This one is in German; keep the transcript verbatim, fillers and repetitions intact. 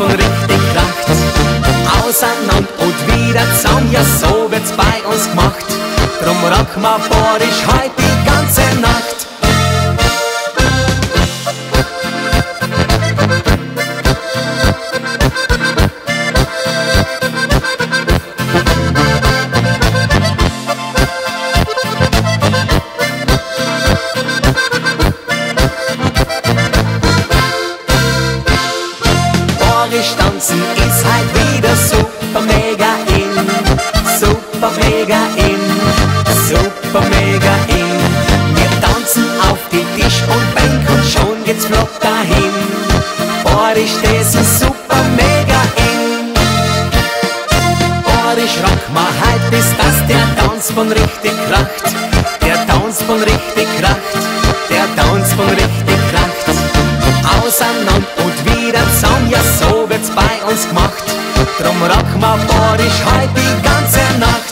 von richtig kracht. Auseinander und wieder zusammen, ja so wird's bei uns gemacht. Drum rock ma borisch heut die ganze Nacht. Borisch tanzen ist halt wieder super mega in, super mega in, super mega in. Wir tanzen auf die Tisch und Bank und schon geht's flott dahin. Borisch, das ist super mega in. Borisch rock ma halt, bis dass der Tanzbahn richtig kracht. Der Tanzbahn richtig kracht, der Tanzbahn richtig kracht. Auseinander und wieder zusammen, ja so wird's bei uns gemacht. Drum rock ma borisch heut die ganze Nacht.